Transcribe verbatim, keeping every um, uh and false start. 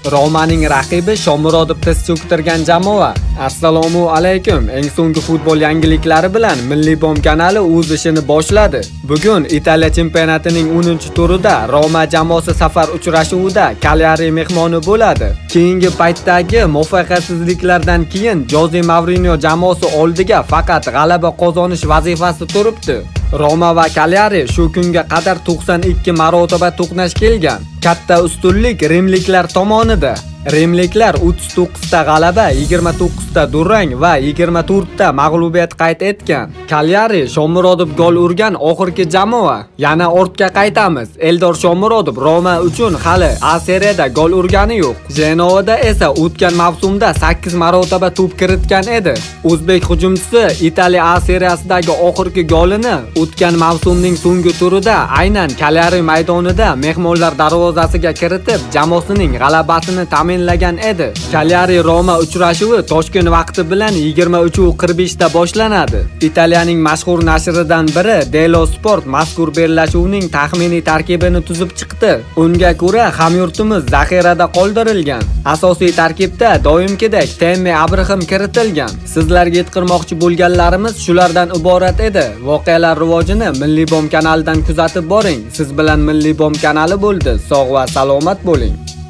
Romaning raqibi Shomurodov tiz cho'ktirgan jamoa. Assalomu alaykum. Eng so'nggi futbol yangiliklari bilan Milliy bom kanali o'z ishini boshladi. Bugun Italiya chempionatining o'ninchi turida Roma jamoasi safar uchrashuvida Cagliari mehmoni bo'ladi. Keyingi paytdagi muvaffaqiyatsizliklardan keyin Jose Mourinho jamoasi oldiga faqat g'alaba qozonish vazifasi turibdi. Roma va Cagliari shu kunga qadar to'qson ikki marotaba to'qnash kelgan. Katta ustunlik rimliklar tomonida. Rimliklar o'ttiz to'qqiz ta g'alaba, yigirma to'qqiz ta durang va yigirma to'rt ta mag'lubiyat qayd etgan. Cagliari Shomurodov gol urgan oxirgi jamoa. Yana ortga qaytamiz. Eldor Shomurodov Roma uchun hali A Seriyada gol urgani yo'q. Genoada esa o'tgan mavsumda sakkiz marotaba to'p kiritgan edi. O'zbek hujumchisi Italiya A Seriyasidagi oxirgi golini o'tgan mavsumning so'nggi turida aynan Cagliari maydonida mehmonlar darvozasiga kiritib, jamoasining g'alabasini ta'minlagan edi. Cagliari Roma uchrashuvi Toshkent vaqti bilan yigirma uch qirq besh da boshlanadi. Italiyaning mashhur nashridan biri Delo Sport mazkur bellashuvning taxminiy tarkibini tuzib chiqdi. Unga ko'ra, hamyurtimiz zaxirada qoldirilgan. Asosiy tarkibda doimgidek Temme Abraham kiritilgan. Sizlarga yetkazmoqchi bo'lganlarimiz shulardan iborat edi. Voqealar rivojini Milliy bom kanalidan kuzatib boring. Siz bilan Milliy bom kanali bo'ldi. Sog' va salomat bo'ling.